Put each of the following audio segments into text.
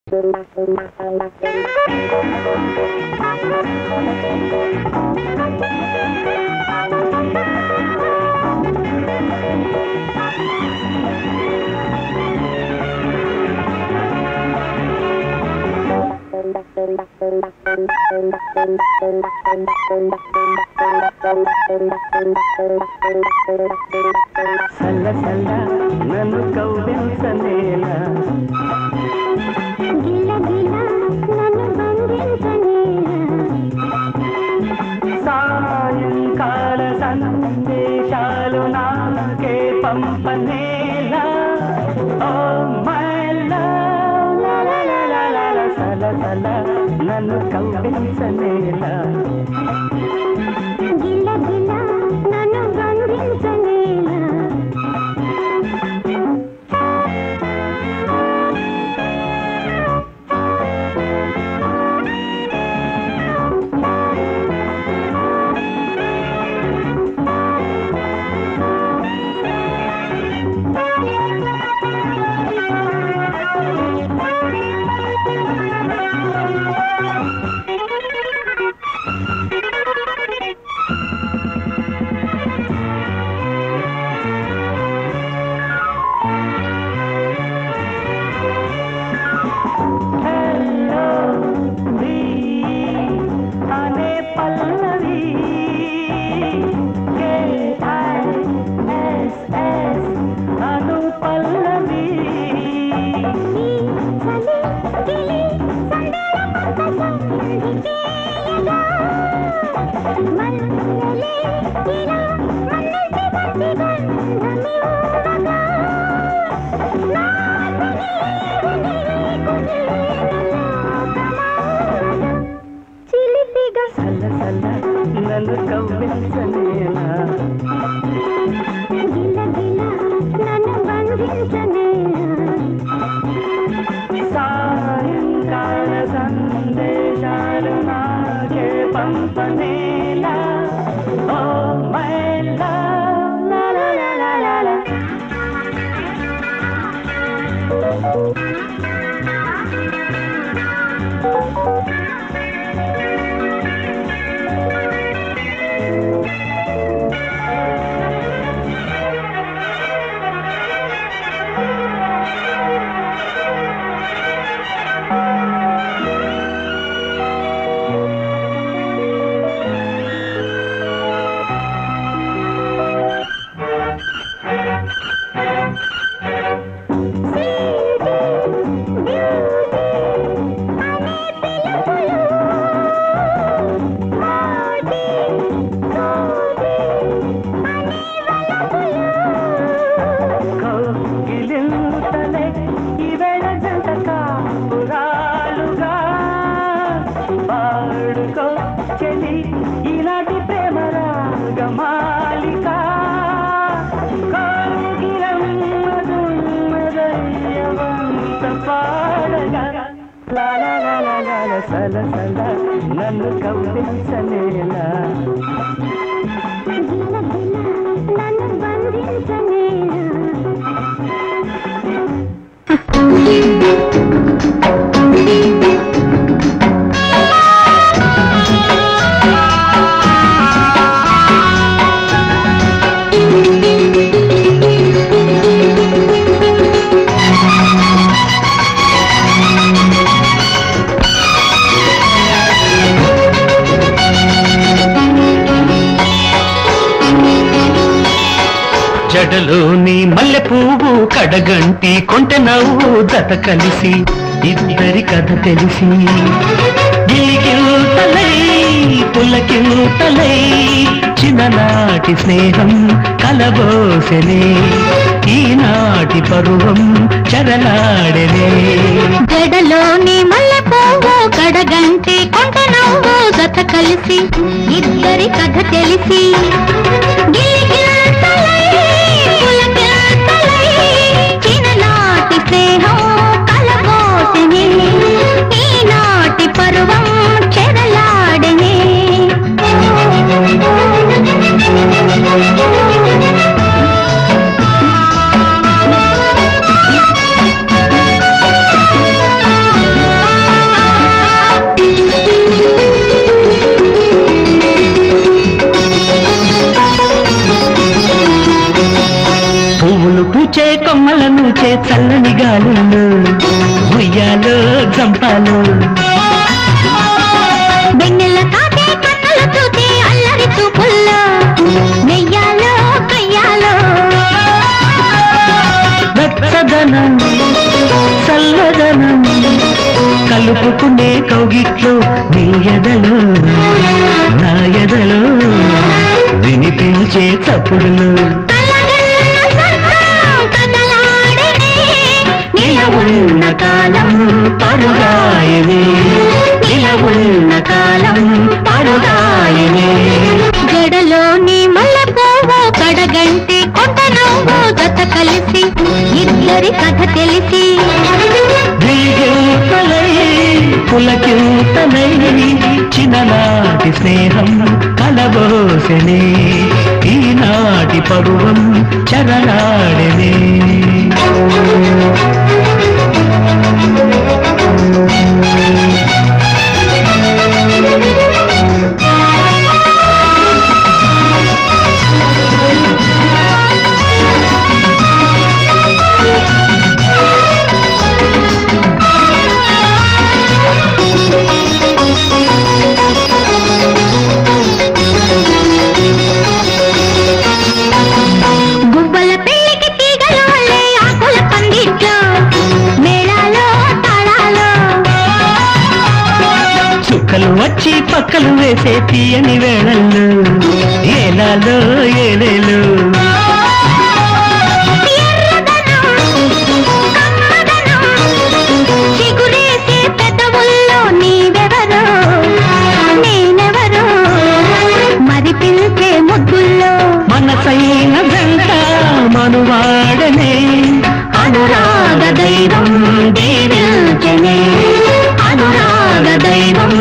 సల్ల సల్ల నన్ను కౌగిలించనేలా గిల గిల నన్ను బంధించనేలా సాయంకాల సందేశాలు నాకే పంపనేలా ఓ మై లవ్ సల్ల సల్ల నన్ను కౌగిలించనేలా గిల గిల నన్ను బంధించనేలా నన్ను కవ్వించనేలా గిల గిల నన్ను బంధించనేలా సాయంకాల సందేశాలు నాకే పంపనేలా ఓ మై లవ్ లా లా లా లా లా ఈనాటి ప్రేమ రాగమాలిక పాడగా సల సల నన్ను కవ్వించనేలా నన్ను బంధించనేలా జడలోని మల్లె పువ్వు కడగంటి కొంటె నవ్వు జత కలిసి ఇద్దరి కథ తెలిసి గిలిగిల్తలై పులకిల్తలై చిన్ననాటి స్నేహం కలబోసెనే ఈనాటి పరువం చెరలాడెనే జడలోని మల్లె పువ్వు కడగంటి కొంటె నవ్వు జత కలిసి ఇద్దరి కథ తెలిసి పర్వం చెరలాడనే పూలు పూచే కొమ్మలను చే చల్లని గాలుల్లో ఉయ్యాలో జంపాలు వెన్నెల కాటే కన్నులు చూసే అల్లరి చూపుల్లో నెయ్యాలో కయ్యాలో వెచ్చదనం చల్లదనం కలుపుకునే కౌగిట్లో నీ ఎదలో నా ఎదలో వినిపించే చప్పుడులు నిలవున్న కాలం పరుగాయనే నిలవున్న కాలం పరుగాయనే జడలోని మల్లెపువ్వు కడగంటి కొంట నవ్వు జత కలిసి ఇద్దరి కథ తెలిసి పులకింతలై చిన్ననాటి స్నేహం కలబోసెనే ఈనాటి పరువం చరణాడనే వచ్చి పక్కలు వేసే తీయని వేళల్లో ఏలాలో ఏలేలు చిగురేసే పెదవుల్లో నీవెవరో నేనెవరో మరి పిలిచే ముద్దుల్లో మనసైన వెంట మనువాడనే అనురాగ దైవం దీవించనే అనురాగ దైవం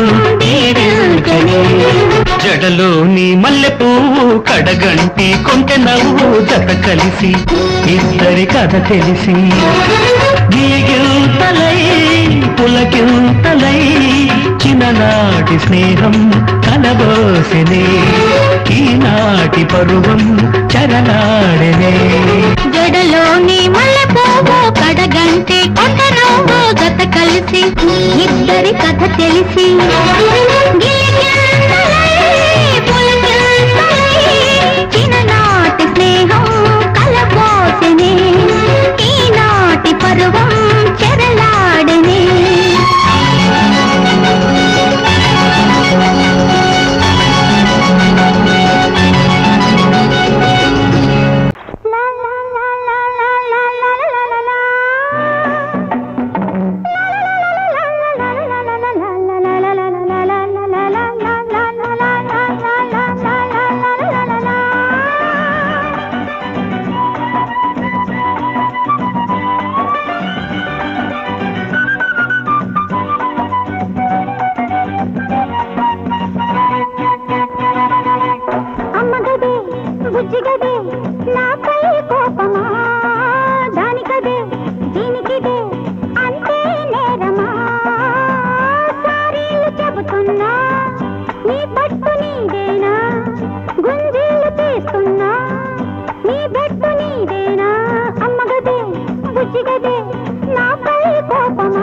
జడలోని మల్లెపువ్వు కడగంటి కొంటె నవ్వు జత కలిసి ఇద్దరి కథ తెలిసి గీగింతలై పులకింతలై చిన్ననాటి స్నేహం కలబోసెనే ఈనాటి పరువం చరణాడనే జడలోని మల్లెపువ్వు కడగంటి కొంట నవ్వు జత కలిసి ఇద్దరి కథ తెలిసి చిన్ననాటి స్నేహం కలబోసెనే ఈనాటి పరువం చెరలాడనే బుజ్జిగదే నాపై కోపమా దానికదే దీనికిదే అంతే నేరమా సారీలు చెబుతున్నా నీ పట్టు నీదేనా గుంజీలు తీస్తున్నా నీ బెట్టు నీదేనా అమ్మగదే బుజ్జిగదే నాపై కోపమా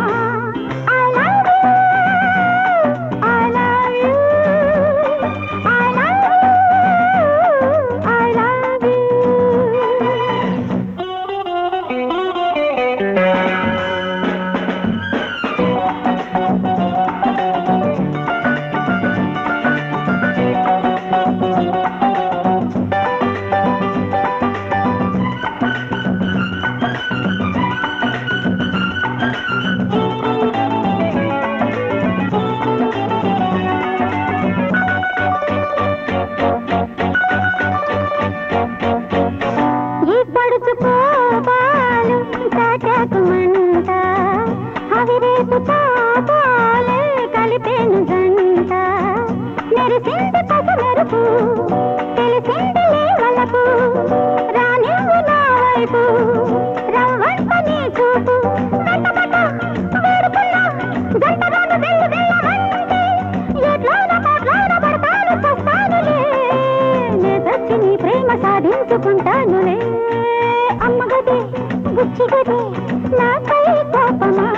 ప్రేమ సాధించుకుంటానులే అమ్మగదే బుచ్చిగదే నాపై కోపమా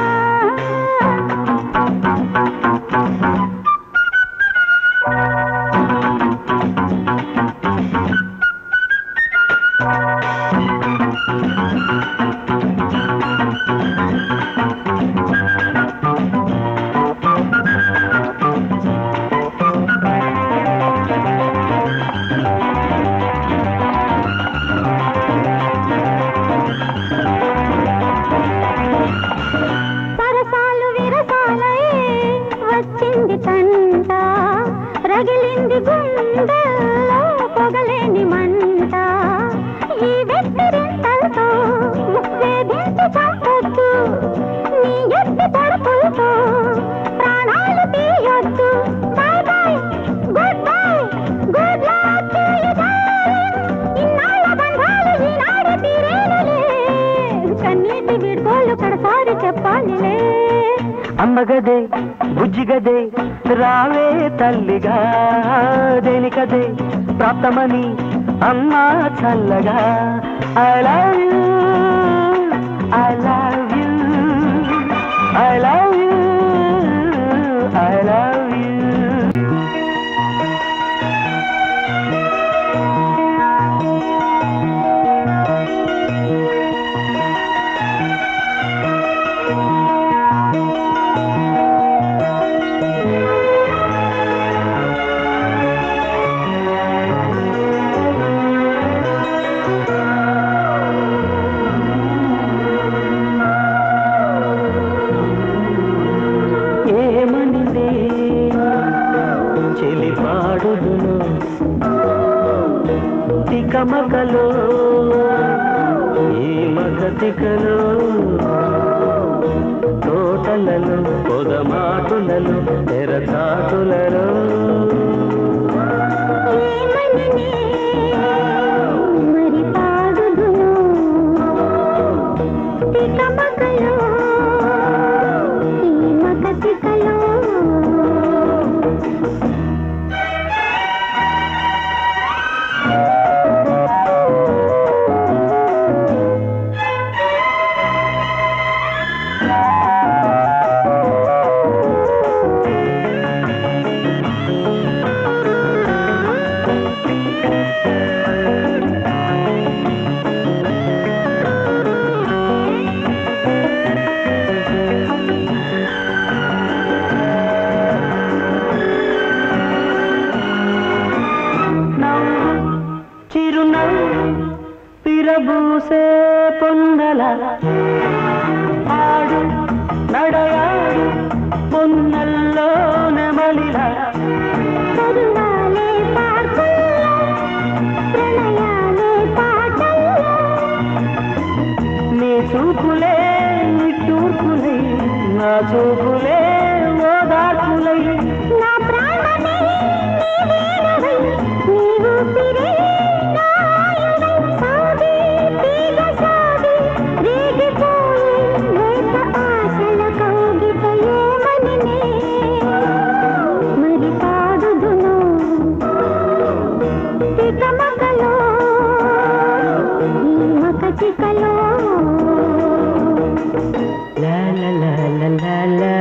రగిలింది గుండెల్లో పొగలేని మంట ఈ వెత్తిరింతలతో వేధించి చంపొద్దు నీ ఎత్తి పడుపులతో ప్రాణాలు తీయొద్దు bye bye good luck to you darling ఇన్నాళ్ళ బంధాలు ఈనాడు తీరేనులే కన్నీటి విడుదోళ్ళు కడసారి చెప్పాలిలే అమ్మగదే బుజ్జిగదే రావే తల్లిగా దేనికదే ప్రాప్తమని అమ్మా చల్లగా I love you I love you I love you I love you చెలిపాడుదును తికమకలో ఈ మగతికలో తోటలలో పొదమాటులలో తెరచాటులలో మరి పాడుదును తికమకలో ఈ మగతికలో విరబూసే పొన్నల ఆడు నడయాడు పొన్నల్లో నెమలిలా కరుణాలే పార్కుల్లో ప్రణయాలే పాటల్లో నీ చూపులే నిట్టూర్పులై నా చూపులే ఓదార్పులై నా ప్రాణమే నీవేనవై నీ ఊపిరే చికలో లా లా లా లా లా లా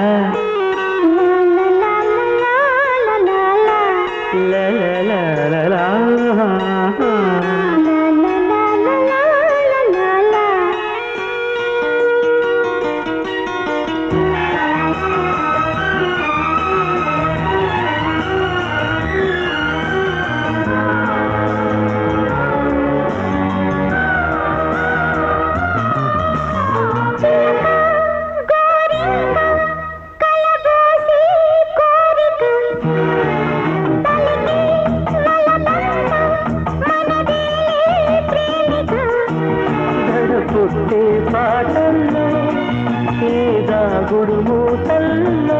పుట్టే పాటల్లో ఏదా గుడుమూతల్లో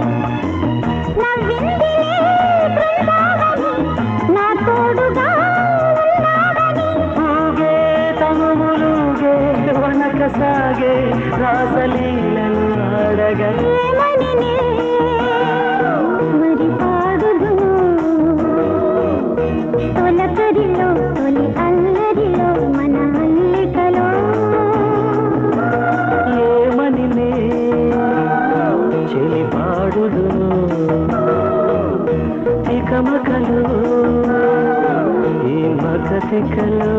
నా తోడుగా ఊగే తనుములుగే వనక సాగే రాసలీలను ఆడగా మరి పాడుదును తొలకరిలో తొలి అల్లరిలో మన అల్లికలో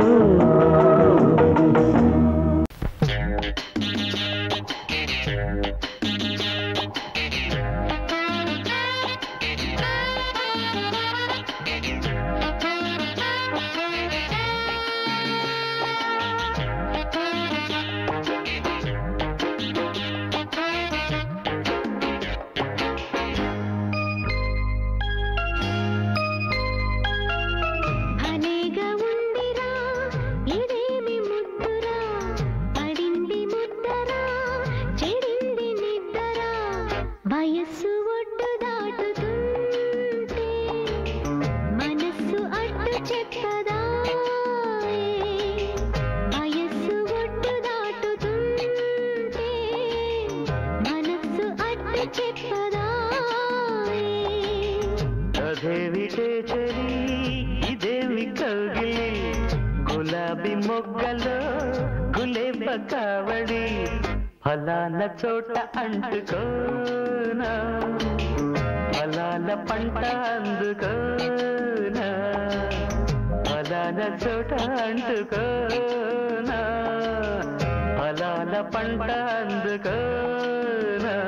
అదేమిటే చలి ఇదేమి కౌగిలి గులాబీ మొగ్గలో గులేబ కావడి ఫలాన చోట అంటుకోనా ఫలాన పంట అందుకోనా ఫలాన చోట అంటుకోనా ఫలాన పంట అందుకోనా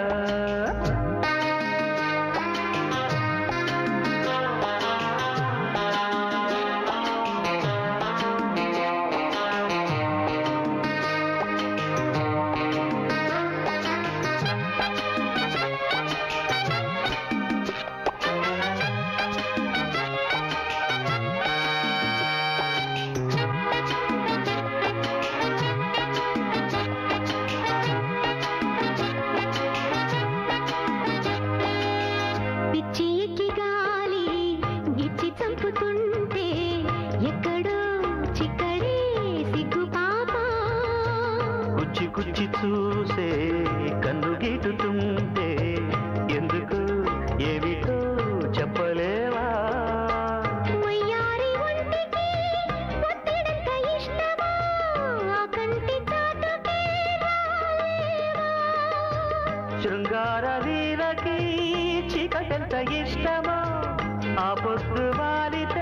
కుచ్చి చూసే కన్ను గీటుతుంటే ఎందుకు ఏమిటో చెప్పలేవా శృంగార వీరకి చీకటెంత ఇష్టమో ఆ పొద్దు వారితే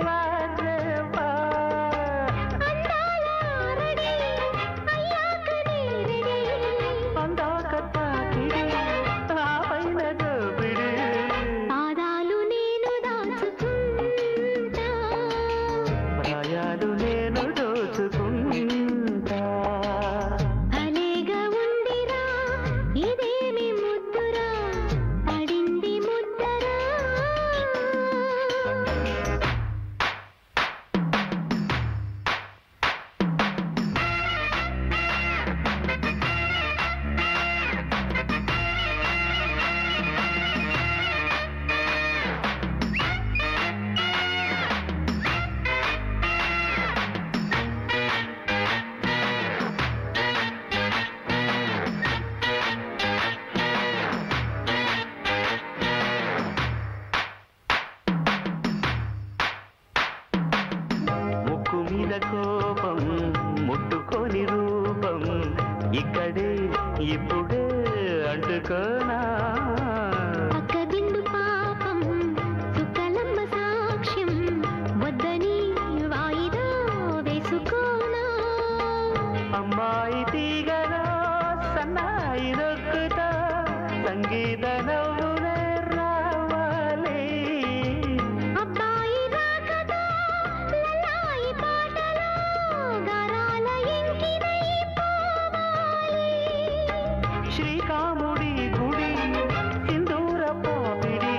కోపం ముట్టుకోని రూపం ఇక్కడే ఇప్పుడే అంటుకోనా అక్కదిండు పాపం సుకలమ్మ సాక్ష్యం వద్దని వాయిదా వేసుకోనా అమ్మాయి తీగలో సన్నాయి దొక్కుతా సంగీత నవ్వునే రావాలి అబ్బాయి రాకతో లలాయి పాటలో గరాల ఇంకినై పోవాలి శ్రీకాముడి గుడి సింధూర పాపిడి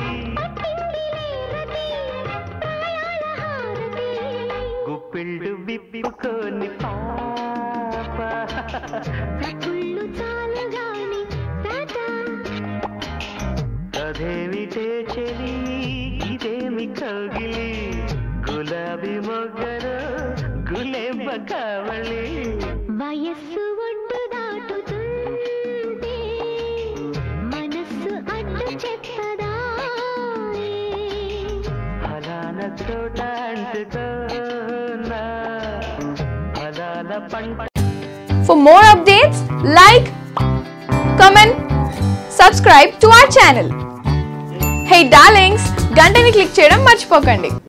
గుప్పిళ్ళు విప్పుకొని పాప పుళ్ళు చాలుగాని టాటా అదేమిటే చెలి ఇదేమి కౌగిలి గులాబీ మొగ్గలు గులేబ కావళి వయస్సు ఒడ్డు దాటుతుంటే మనస్సు అడ్డు చెప్పదా ఫలాన చోట అంటుకోనా ఫలాన పంట. For more updates, like, comment, subscribe to our channel. Hey darlings, గంటని click చేయడం మర్చిపోకండి.